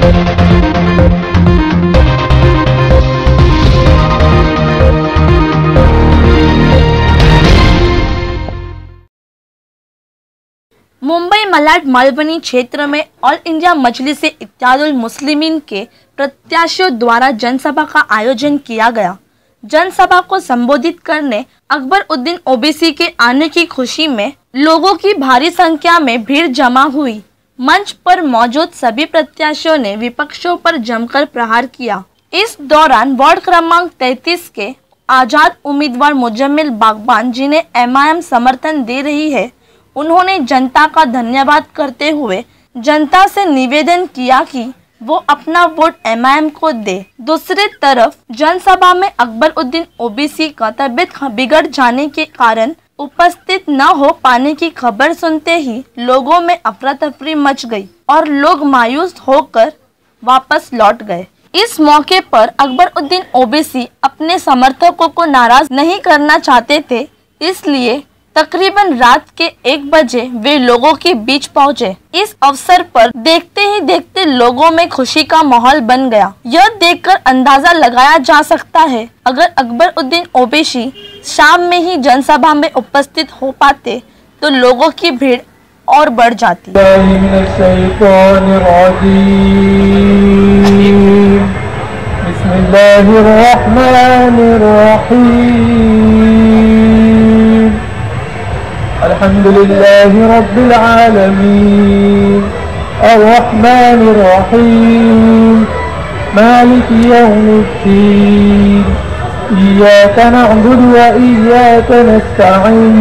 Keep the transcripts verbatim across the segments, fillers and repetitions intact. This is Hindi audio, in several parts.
मुंबई मलाड मलबनी क्षेत्र में ऑल इंडिया मजलिस इत्तेहादुल मुस्लिमीन के प्रत्याशियों द्वारा जनसभा का आयोजन किया गया। जनसभा को संबोधित करने अकबरुद्दीन ओवैसी के आने की खुशी में लोगों की भारी संख्या में भीड़ जमा हुई। मंच पर मौजूद सभी प्रत्याशियों ने विपक्षों पर जमकर प्रहार किया। इस दौरान वार्ड क्रमांक तैंतीस के आजाद उम्मीदवार मुजम्मिल बागबान, जिन्हें एम आई एम समर्थन दे रही है, उन्होंने जनता का धन्यवाद करते हुए जनता से निवेदन किया कि वो अपना वोट एम आई एम को दे। दूसरी तरफ जनसभा में अकबरुद्दीन ओवैसी का तबीयत बिगड़ जाने के कारण उपस्थित न हो पाने की खबर सुनते ही लोगों में अफरा तफरी मच गई और लोग मायूस होकर वापस लौट गए। इस मौके पर अकबरुद्दीन ओवैसी अपने समर्थकों को नाराज नहीं करना चाहते थे, इसलिए तकरीबन रात के एक बजे वे लोगों के बीच पहुंचे। इस अवसर पर देखते ही देखते लोगों में खुशी का माहौल बन गया। यह देखकर अंदाजा लगाया जा सकता है, अगर अकबरुद्दीन ओवैसी शाम में ही जनसभा में उपस्थित हो पाते तो लोगों की भीड़ और बढ़ जाती। अल्हम्दुलिल्लाहि रब्बिल आलमीन अर्रहमानिर रहीम मालिकि यौमिद्दीन इय्याका नअबुदु व इय्याका नस्तईन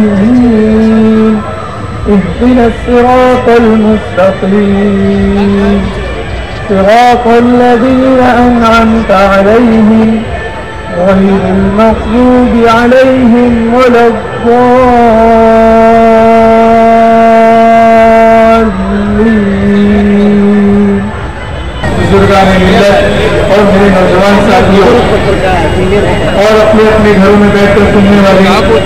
इहदिनस सिरातल मुस्तक़ीम सिरातल लज़ीना अनअमता अलैहिम गैरिल मग़ज़ूबि अलैहिम वलद्दाल्लीन। बुजुर्गान मिल्लत और मेरे नौजवान साथियों और अपने अपने घरों में बैठकर सुनने वाले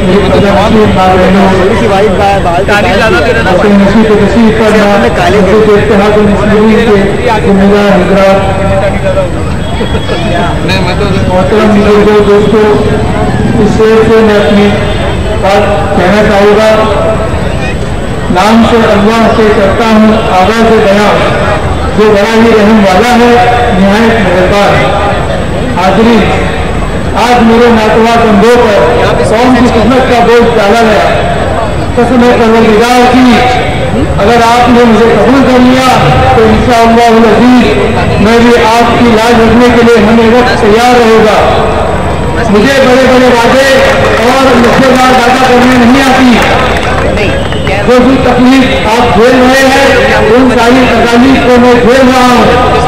दोस्तों, इस शेर से मैं अपनी बात कहना चाहूँगा। नाम से अल्लाह से करता हूँ आगाज़ बयां, जो बड़ा ही रहम वाला है, निहायत मेहरबान। हाज़रीन, आज मेरे नातवा कंधों पर कौम की खिदमत का बोझ डाला गया। कसम है परवरदिगार की, अगर आपने मुझे कबूल कर लिया तो इंशाअल्लाह अज़ीज़ मैं भी आपकी लाज रखने के लिए हमें वक्त तैयार रहेगा। मुझे बड़े बड़े वादे और लक्ष्यदार वादा करने नहीं आती। जो भी तकलीफ आप झेल रहे हैं उन सारी तकलीफ को मैं झेल रहा हूँ।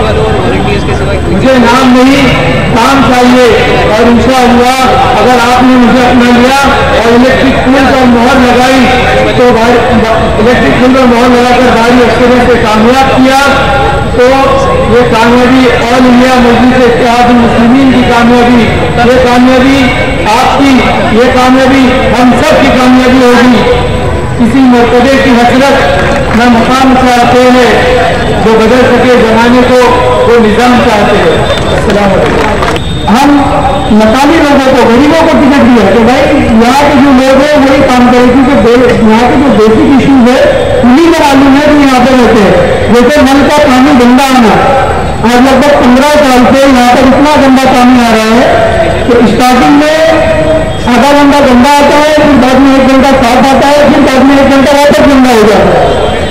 मुझे नाम नहीं काम चाहिए और इंशाअल्लाह अगर आपने मुझे अपना लिया और इलेक्ट्रिक पुल पर मोहर लगाई तो इलेक्ट्रिक पुल पर मोहर लगाकर भारी अफसरों से कामयाब किया तो ये कामयाबी ऑल इंडिया मजलिस इत्तेहादुल मुस्लिमीन की कामयाबी, ये कामयाबी आपकी, ये कामयाबी हम सब की कामयाबी होगी। किसी मर्तबे की हसरत न मकाम चाहते हैं, जो बदल सके जमाने को वो निज़ाम चाहते हैं। अस्सलाम वालेकुम। हम मकामी लोगों को, गरीबों को टिकट दिया तो भाई यहाँ के जो लोग हैं वही काम करें, क्योंकि यहाँ के जो बेसिक इश्यूज है उन्हीं में मालूम है जो यहाँ पे रहते हैं। जैसे नल का पानी गंदा आना, आज लगभग पंद्रह साल से यहाँ पर इतना गंदा पानी आ रहा है तो स्टार्टिंग में आधा घंटा गंदा आता है, फिर बाद में एक घंटा साफ आता है, फिर बाद में एक घंटा वापस गंदा हो जाता है।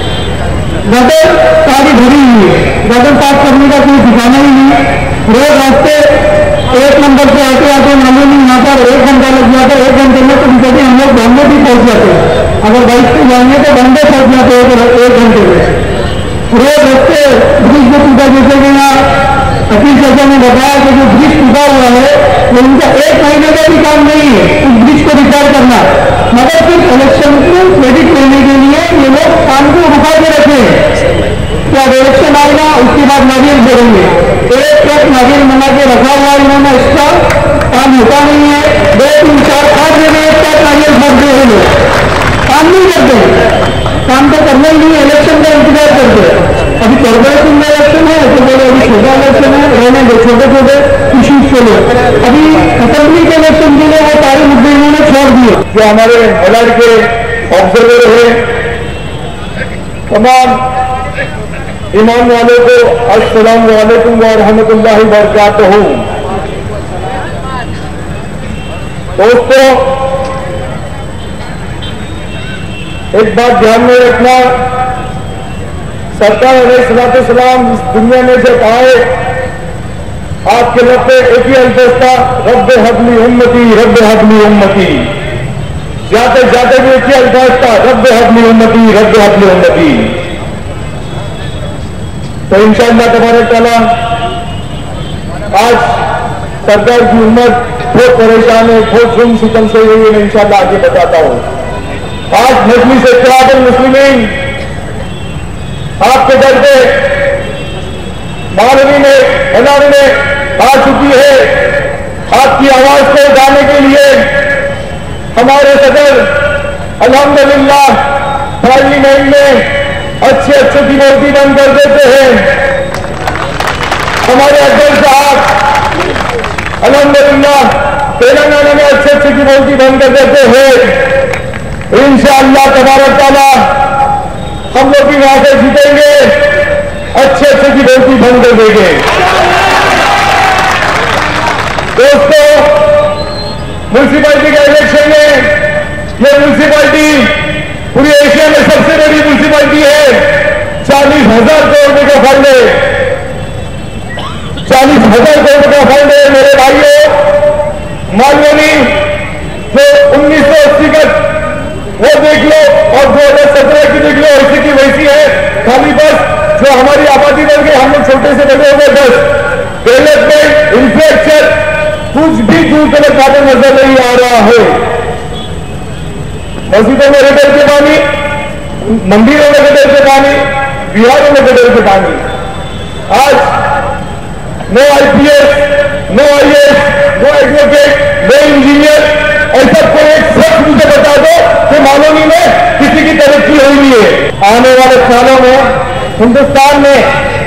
गटर सारी भरी हुई है, गटर साफ करने का कोई ठिकाना ही नहीं। रोज रास्ते एक नंबर से आते आते मालूम नहीं यहाँ पर एक घंटा लग जाता है, एक घंटे में तो कहते हम लोग बॉम्बे भी पहुँच जाते हैं। अगर बाइक से जाएंगे तो बॉम्बे पहुँच जाते हैं एक घंटे में। रोज रास्ते ब्रिज में टूटा, जैसे कि यहाँ अखिल चाचा ने बताया कि जो ब्रिज टूटा हुआ है वो उनका एक महीने का भी काम नहीं है उस ब्रिज को रिपेयर करना, मगर सिर्फ इलेक्शन को क्रेडिट लेने के लिए ये लोग काम को रुका के रखे हैं। क्या इलेक्शन आएगा उसके बाद नारियल भरेंगे, एक ट्रक नारियल बना के रखा हुआ इन्होंने, इसका काम होता नहीं है। दो तीन चार पाँच जगह एक ट्रक नारियल भरते हैं लोग, काम नहीं करते, काम तो करना ही नहीं, इलेक्शन का इंतजार करते हैं। अभी कॉर्पोरेशन में इलेक्शन है तो बोले अभी छोटा इलेक्शन है, रहने दो छोटे छोटे इश्यूज के लिए, अभी असेंबली के इलेक्शन के लिए वो सारे मुद्दे इन्होंने छोड़ दिए। जो हमारे मेलड के ऑब्जर्वर है, तमाम ईमान वालों को अस्सलाम वालेकुम व रहमतुल्लाहि व बरकातहू। दोस्तों, एक बात ध्यान में रखना, सरकार अलैहिस्सलाम इस दुनिया में जब आए, आपके रब पे एक ही अल्फाज था, रब्बे हबली उम्मती, रब्बे हबली उम्मती। जाते जाते भी एक ही अल्फाज था, रब्बे हबली उम्मती, रब्बे हबली उम्मती। तो इंशाअल्लाह तबारक तआला आज सरकार की उम्मत बहुत परेशान है, बहुत जुल्म सितम से हुई है। मैं इंशाअल्लाह आगे बताता हूं। आज मजलिस इत्तेहादुल मुस्लिमीन आपके दर पे मौलवी में इमाम में आ चुकी है। आपकी आवाज को उठाने के लिए हमारे सदर अल्हम्दुलिल्लाह पार्लियामेंट में अच्छे अच्छे की मूर्ति बंद कर देते हैं। हमारे अध्यक्ष साहब अल्हम्दुलिल्लाह तेलंगाना में अच्छे अच्छे की मूर्ति बंद कर देते हैं। इंशाअल्लाह तबारक तआला हम लोग भी वहां से जीतेंगे, अच्छे अच्छे की बोलती बंद कर देंगे। दोस्तों, म्यूनसिपैलिटी के इलेक्शन में ये म्यूनसिपैलिटी पूरी एशिया में सबसे बड़ी म्यूनसिपैलिटी है। चालीस हजार करोड़ रुपए का फंड है, चालीस हजार करोड़ रुपए का फंड है मेरे भाइयों। मालवनी जो उन्नीस सौ अस्सी का वो देख लो और दो हजार सत्रह की देख लो, ऐसी की वैसी है। खाली बस जो हमारी आबादी बढ़ गई, हम लोग छोटे से बड़े हो गए, बस डेवलपमेंट इंफ्रास्ट्रक्चर कुछ भी दूर तक काफी नजर नहीं आ रहा है। मस्जिदों में गटर के पानी, मंदिरों में गटर के पानी, बिहारों में गटर के पानी। आज no IPS, no IAS, no advocate, no engineer, ऐसा कोई एक शख्स मुझे बता दो कि मालूमी में किसी की तरक्की हुई नहीं है। आने वाले सालों में हिंदुस्तान में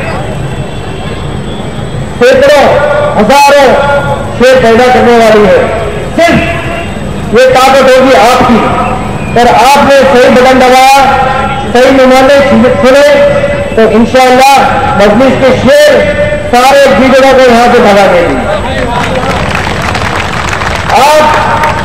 सैकड़ों हजारों शेर पैदा करने वाली है। सिर्फ ये ताकत होगी आपकी, पर आपने सही बटन दबाया, सही नुमाइंदे चुने तो इंशाअल्लाह मजलिस के शेर सारे बीजों को यहां से भगा देंगे। आप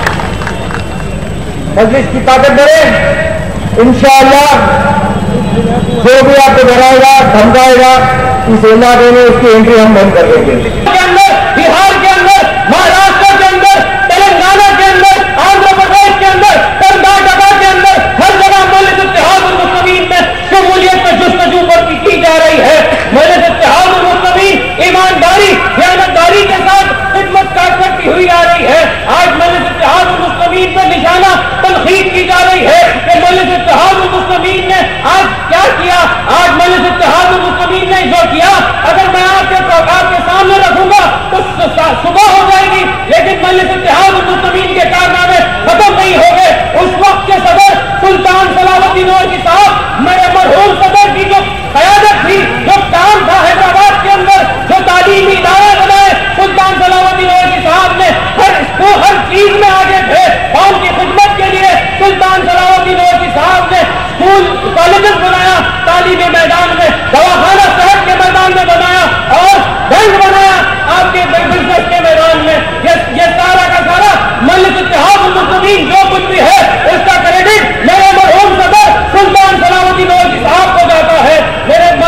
मजलिस की ताकत बढ़े, इंशाअल्लाह जो भी आपको डराएगा धमकाएगा इस इलाके में उसकी एंट्री हम बंद कर देंगे। के अंदर, बिहार के अंदर, महाराष्ट्र के अंदर, तेलंगाना के अंदर, आंध्र प्रदेश के अंदर, कर्नाटका के अंदर, हर जगह मजलिस इत्तेहादुल मुस्लिमीन में शमूलियत में जुस्तजू बढ़ती की जा रही है। मजलिस इत्तेहादुल मुस्लिमीन ईमानदारी, खयानतदारी के साथ खिदमत करती हुई आ रही है। आज मजलिस इत्तेहादुल मुस्लिमीन पर निशाना तनकीद की जा रही है कि मजलिस इत्तेहादुल मुस्लिमीन ने आज क्या किया। आज मजलिस इत्तेहादुल मुस्लिमीन ने जो किया, अगर मैं आपके आपके सामने रखूंगा तो सुबह हो जाएगी, लेकिन मजलिस इत्तेहादुल मुस्लिमीन के कारनामे खत्म नहीं हो गए। उस वक्त के सदर सुल्तान सलावुद्दीन ओवैसी साहब, मेरे मरहूम सदर की जो क़यादत थी, जो काम था हैदराबाद के अंदर, जो तालीमी इदारे बनाए, सुल्तान सलावुद्दीन ओवैसी साहब ने हर हर चीज में आगे थे। कौम की खिदमत के लिए सुल्तान सलावुद्दीन ओवैसी साहब ने स्कूल कॉलेजेस बनाया, तालीमी मैदान में दवाखाना शहर के मैदान में बनाया और बैंक बनाया आपके बिजनेस के मैदान में। ये ये सारा का सारा मजलिस इत्तेहादुल मुस्लिमीन जो कुछ भी है उसका क्रेडिट मेरे मरहूम सदर सुल्तान सलावुद्दीन ओवैसी साहब को जाता है। मेरे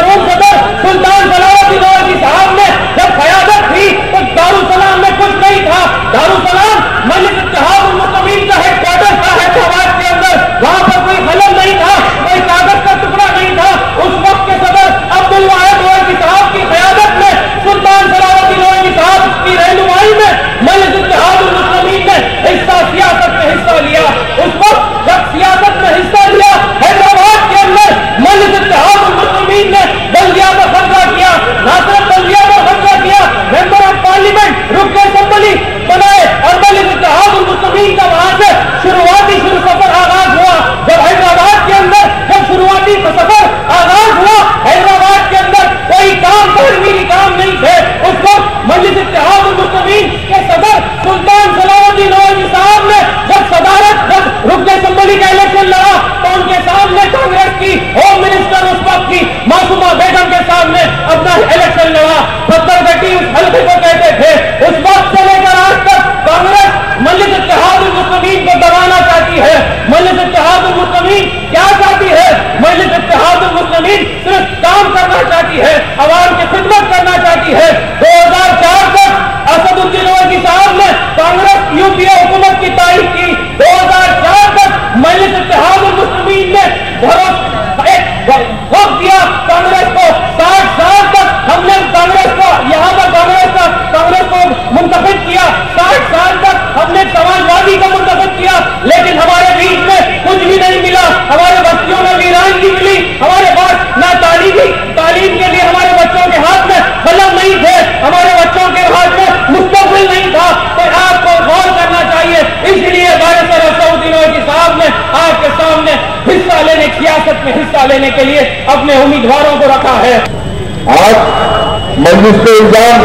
अपने उम्मीदवारों को रखा है। आज मजलिस पे इल्जाम,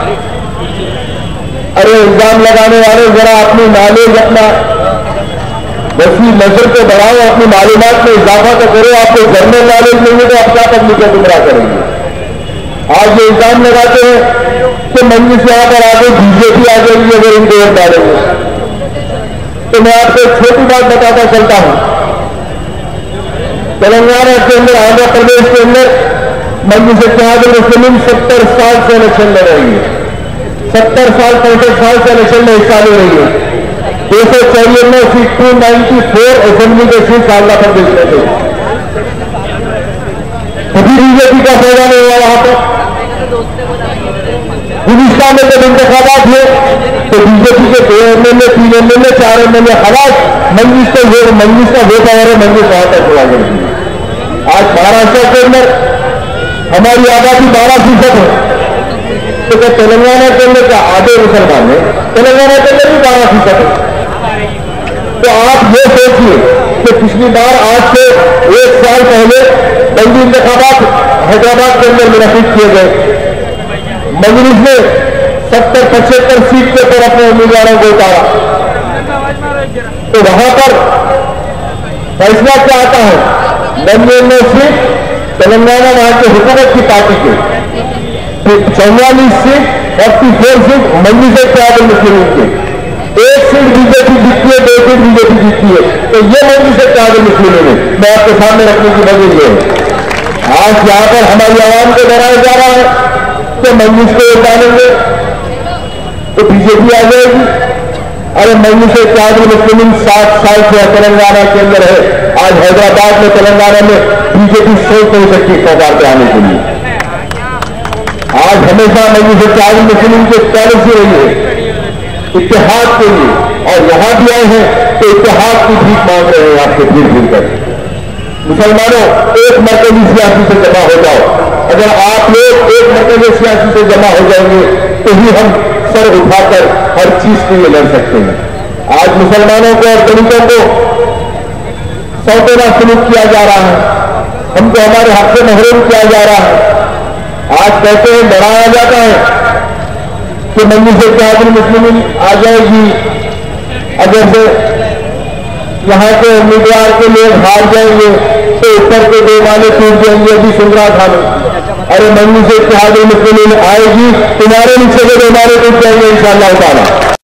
अरे इल्जाम लगाने वाले जरा अपनी नॉलेज, अपना वसी नजर को बढ़ाओ, अपनी मालूमात में इजाफा तो करो। आपको जनरल नॉलेज नहीं है तो आप क्या पब्लिक को गुमराह करेंगे। आज ये इल्जाम लगाते हैं कि मजलिस यहां पर आगे बीजेपी आ जाएगी अगर इनको वोट डालेंगे। तो मैं आपको एक छोटी बात बताता चलता हूं। तेलंगाना के अंदर, आंध्र प्रदेश के अंदर मजलिस इत्तेहादुल मुस्लिमीन सत्तर साल से इलेक्शन लड़ रही है। सत्तर साल पैंसठ साल से इलेक्शन में हिस्सा ले रही है। दो सौ चौरानवे seat two ninety four assembly के सीट आंध्र प्रदेश में थे। कभी बीजेपी का फायदा नहीं हुआ वहां पर। हिंदुस्तान में जब इंतखाबात हुए तो बीजेपी के दो एमएलए, तीन एमएलए, चार एमएलए खलास, मजलिस का वोट, मजलिस का वोट आया है, मजलिस वहां तक हुआ करती है। आज महाराष्ट्र के अंदर हमारी आबादी बारह फीसद है, तो क्या तेलंगाना के अंदर का आधे मुसलमान है, तेलंगाना के अंदर भी बारह फीसद है। तो आप ये सोचिए कि पिछली बार आज से एक साल पहले बंदी इंतखाबात हैदराबाद के अंदर मुनक़िद किए गए। मजलिस ने सत्तर पचहत्तर सीट के ऊपर अपने उम्मीदवारों को उतारा। तो वहां पर फैसला क्या आता है? नन्यानवे सीट तेलंगाना वहां के हुकूमत की पार्टी के, चौवालीस seat, forty four seat Majlis Ittehadul Muslimeen के, एक सीट बीजेपी जीतती है, दो सीट बीजेपी जीतती है। तो ये मजलिस इत्तेहादुल मुस्लिमीन है। मैं आपके सामने रखने की वजह यह है, आज यहां पर हमारी आवाम को डराया जा रहा है कि मजलिस को उतारेंगे तो बीजेपी आ जाएगी। अरे मजलिस इत्तेहादुल मुस्लिमीन सात साल से तेलंगाना के अंदर है। आज हैदराबाद में, तेलंगाना में बीजेपी सोच नहीं सकती सरकार पे आने के लिए। आज हमेशा मजलिस इत्तेहादुल मुस्लिमीन की पॉलिसी रही है इत्तेहाद के लिए, और यहां भी आए हैं तो इत्तेहाद की भीख मांग रहे हैं आपसे फिर फिर कर। मुसलमानों, एक मरकजी सियासी से जमा हो जाओ। अगर आप लोग एक मरकजी सियासी से जमा हो जाएंगे तो ही हम सर उठाकर हर चीज के लिए लड़ सकते हैं। आज मुसलमानों को और दलितों को सौतेला सलूक किया जा रहा है, हमको हमारे हक से महरूम किया जा रहा है। आज कहते हैं, डराया जाता है कि मजलिस इत्तेहादुल मुस्लिमीन आ जाएगी, अगर से यहां के उम्मीदवार के लोग हार जाएंगे तो ऊपर के दो माले टूट जाएंगे। अभी सुन रहा था मैं, अरे मजलिस इत्तेहादुल मुस्लिमीन आएगी, तुम्हारे नीचे के दो माले टूट जाएंगे इंशाअल्लाह ताला।